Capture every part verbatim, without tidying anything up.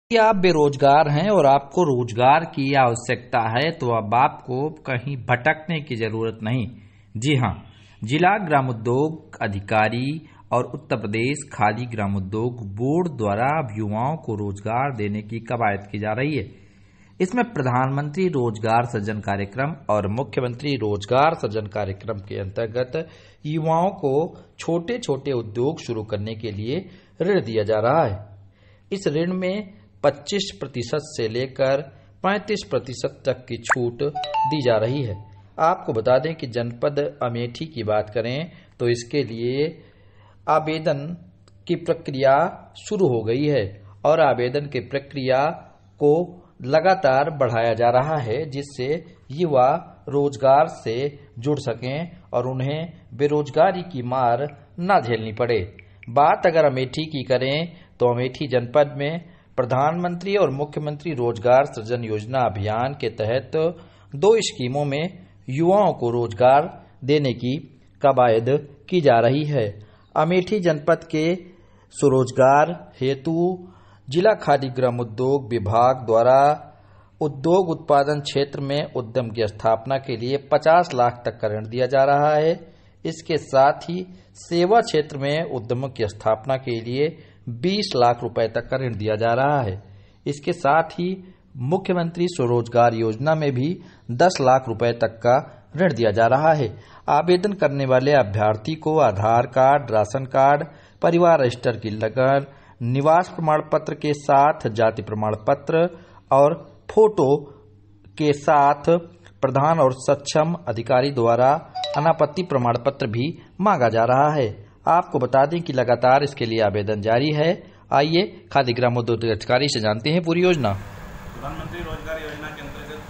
यदि आप बेरोजगार हैं और आपको रोजगार की आवश्यकता है तो अब आपको कहीं भटकने की जरूरत नहीं। जी हां, जिला ग्रामोद्योग अधिकारी और उत्तर प्रदेश खादी ग्रामोद्योग बोर्ड द्वारा अब युवाओं को रोजगार देने की कवायद की जा रही है। इसमें प्रधानमंत्री रोजगार सृजन कार्यक्रम और मुख्यमंत्री रोजगार सृजन कार्यक्रम के अंतर्गत युवाओं को छोटे छोटे उद्योग शुरू करने के लिए ऋण दिया जा रहा है। इस ऋण में पच्चीस प्रतिशत से लेकर पैंतीस प्रतिशत तक की छूट दी जा रही है। आपको बता दें कि जनपद अमेठी की बात करें तो इसके लिए आवेदन की प्रक्रिया शुरू हो गई है और आवेदन की प्रक्रिया को लगातार बढ़ाया जा रहा है, जिससे युवा रोजगार से जुड़ सकें और उन्हें बेरोजगारी की मार न झेलनी पड़े। बात अगर अमेठी की करें तो अमेठी जनपद में प्रधानमंत्री और मुख्यमंत्री रोजगार सृजन योजना अभियान के तहत दो स्कीमों में युवाओं को रोजगार देने की कवायद की जा रही है। अमेठी जनपद के स्वरोजगार हेतु जिला खादी ग्रामोद्योग विभाग द्वारा उद्योग उत्पादन क्षेत्र में उद्यम की स्थापना के लिए पचास लाख तक का ऋण दिया जा रहा है। इसके साथ ही सेवा क्षेत्र में उद्यमों की स्थापना के लिए बीस लाख रुपए तक का ऋण दिया जा रहा है। इसके साथ ही मुख्यमंत्री स्वरोजगार योजना में भी दस लाख रुपए तक का ऋण दिया जा रहा है। आवेदन करने वाले अभ्यर्थी को आधार कार्ड, राशन कार्ड, परिवार रजिस्टर की लगन, निवास प्रमाण पत्र के साथ जाति प्रमाण पत्र और फोटो के साथ प्रधान और सक्षम अधिकारी द्वारा अनापत्ति प्रमाण पत्र भी मांगा जा रहा है। आपको बता दें कि लगातार इसके लिए आवेदन जारी है। आइए खादी ग्रामोद्योग अधिकारी से जानते हैं पूरी योजना। प्रधानमंत्री रोजगार योजना के अंतर्गत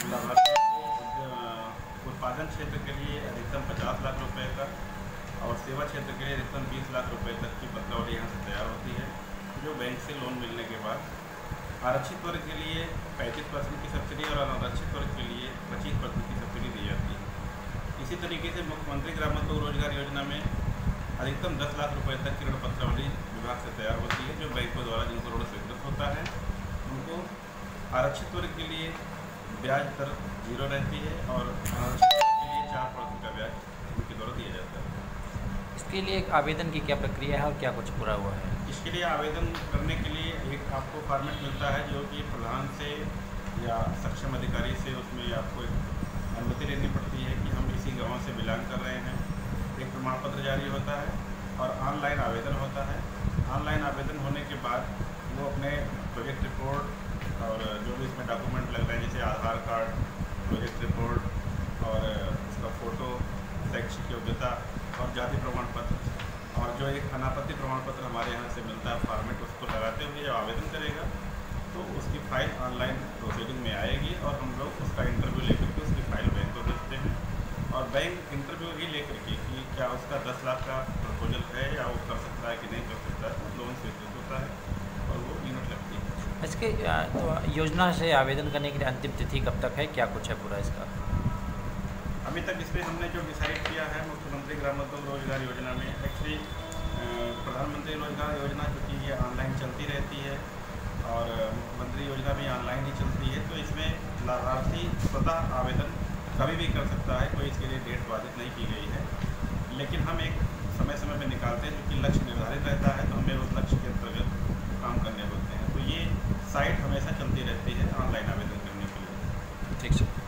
उत्पादन क्षेत्र के लिए अधिकतम पचास लाख रुपए का और सेवा क्षेत्र के लिए अधिकतम बीस लाख रुपए तक की पत्रावली यहाँ से तैयार होती है, जो बैंक से लोन मिलने के बाद आरक्षित वर्ग के लिए पैंतीस परसेंट की सब्सिडी और अनारक्षित वर्ग के लिए पच्चीस परसेंट की सब्सिडी दी जाती है। इसी तरीके से मुख्यमंत्री ग्रामोद्योग रोजगार योजना में अधिकतम दस लाख रुपए तक की ऋण पत्रावली विभाग से तैयार होती है, जो बैंकों द्वारा जिनको ऋण स्वीकृत होता है उनको आरक्षित वर्ग के लिए ब्याज दर जीरो रहती है और अनारक्षित वर्ग के लिए चार परसेंट का ब्याज उनके द्वारा दिया जाता है। इसके लिए आवेदन की क्या प्रक्रिया है और क्या कुछ पूरा हुआ है? इसके लिए आवेदन करने के लिए एक आपको फॉर्मेट मिलता है, जो कि प्रधान से या सक्षम अधिकारी से उसमें आपको एक अनुमति लेनी पड़ती है कि हम इसी गाँव से बिलोंग कर रहे हैं। एक प्रमाण पत्र जारी होता है और ऑनलाइन आवेदन होता है। ऑनलाइन आवेदन होने के बाद वो अपने प्रोजेक्ट रिपोर्ट और जो भी इसमें डॉक्यूमेंट लग रहे हैं, जैसे आधार कार्ड, प्रोजेक्ट रिपोर्ट और उसका फ़ोटो, शैक्षिक योग्यता और जाति प्रमाण पत्र और जो एक अनापत्ति प्रमाण पत्र हमारे यहाँ से मिलता है फॉर्मेट, उसको लगाते हुए आवेदन करेगा तो उसकी फ़ाइल ऑनलाइन प्रोसीडिंग में आएगी और हम लोग उसका इंटरव्यू लेकर के उसकी फ़ाइल बैंक को भेजते हैं और बैंक इंटरव्यू ही लेकर के कि क्या उसका दस लाख का प्रपोजल है या वो कर सकता है कि नहीं कर सकता है, लोन स्वीकृत होता है और वो यूनिट लगती है। इसके तो योजना से आवेदन करने के लिए अंतिम तिथि कब तक है, क्या कुछ है पूरा इसका? अभी तक इस पर हमने जो डिसाइड किया है मुख्यमंत्री ग्रामोद्योग रोजगार योजना में, एक्चुअली प्रधानमंत्री रोजगार योजना चूँकि ये ऑनलाइन चलती रहती है और मुख्यमंत्री योजना भी ऑनलाइन ही चलती है, तो इसमें लाभार्थी स्वतः आवेदन कभी भी कर सकता है, कोई इसके लिए डेट बाधित नहीं की गई है। लेकिन हम एक समय समय में निकालते हैं, क्योंकि लक्ष्य निर्धारित रहता है तो हमें उस लक्ष्य के अंतर्गत काम करने होते हैं। तो ये साइट हमेशा चलती रहती है ऑनलाइन आवेदन करने के लिए। ठीक है।